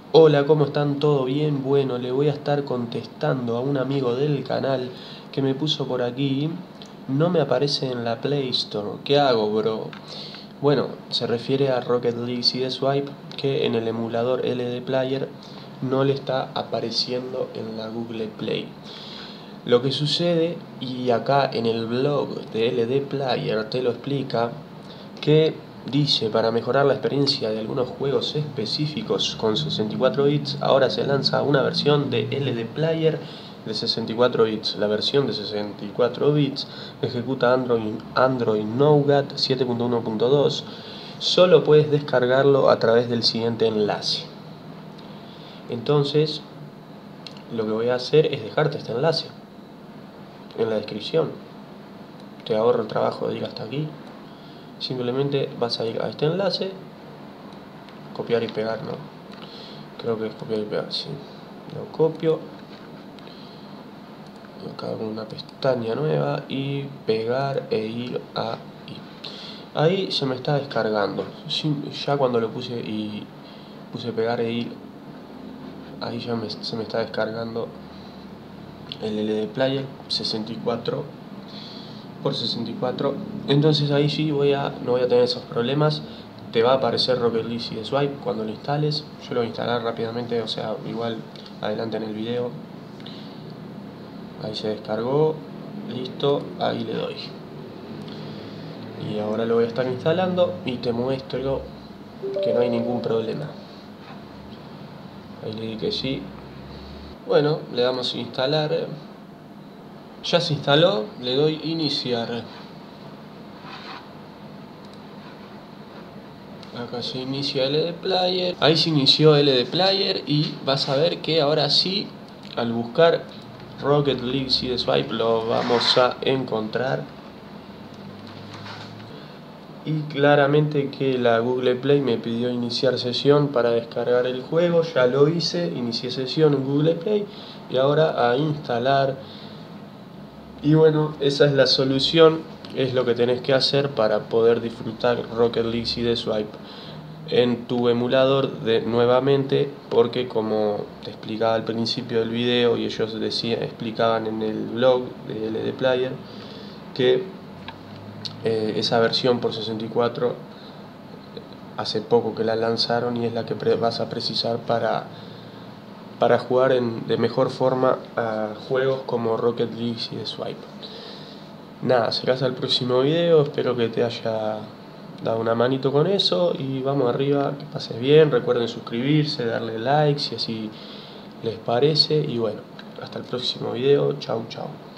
Hola, ¿cómo están? ¿Todo bien? Bueno, le voy a estar contestando a un amigo del canal que me puso por aquí. No me aparece en la Play Store. ¿Qué hago, bro? Bueno, se refiere a Rocket League Sideswipe, que en el emulador LD Player no le está apareciendo en la Google Play. Lo que sucede, y acá en el blog de LD Player te lo explica, que dice: para mejorar la experiencia de algunos juegos específicos con 64 bits, ahora se lanza una versión de LD Player de 64 bits. La versión de 64 bits ejecuta Android Nougat 7.1.2. Solo puedes descargarlo a través del siguiente enlace. Entonces, lo que voy a hacer es dejarte este enlace en la descripción. Te ahorro el trabajo de ir hasta aquí. Simplemente vas a ir a este enlace, copiar y pegar, ¿no? Creo que es copiar y pegar, sí. Lo copio, acá abro una pestaña nueva y pegar e ir a ahí se me está descargando. Ya cuando lo puse y puse pegar e ir, ahí ya se me está descargando el LD Player 64 por 64. Entonces ahí sí no voy a tener esos problemas. Te va a aparecer Rocket League Sideswipe cuando lo instales. Yo lo voy a instalar rápidamente, o sea, igual adelante en el video. Ahí se descargó, listo, ahí le doy. Y ahora lo voy a estar instalando y te muestro que no hay ningún problema. Ahí le di que sí. Bueno, le damos a instalar. Ya se instaló, le doy iniciar. Acá se inicia LD Player. Ahí se inició LD Player y vas a ver que ahora sí, al buscar Rocket League Sideswipe lo vamos a encontrar. Y claramente que la Google Play me pidió iniciar sesión para descargar el juego. Ya lo hice, inicié sesión en Google Play y ahora a instalar. Y bueno, esa es la solución, es lo que tenés que hacer para poder disfrutar Rocket League Sideswipe en tu emulador nuevamente, porque como te explicaba al principio del video y ellos explicaban en el blog de LD Player, que esa versión por 64 hace poco que la lanzaron y es la que vas a precisar para jugar de mejor forma a juegos como Rocket League Sideswipe. Nada, será hasta el próximo video, espero que te haya dado una manito con eso y vamos arriba, que pases bien, recuerden suscribirse, darle like si así les parece y bueno, hasta el próximo video, chau chau.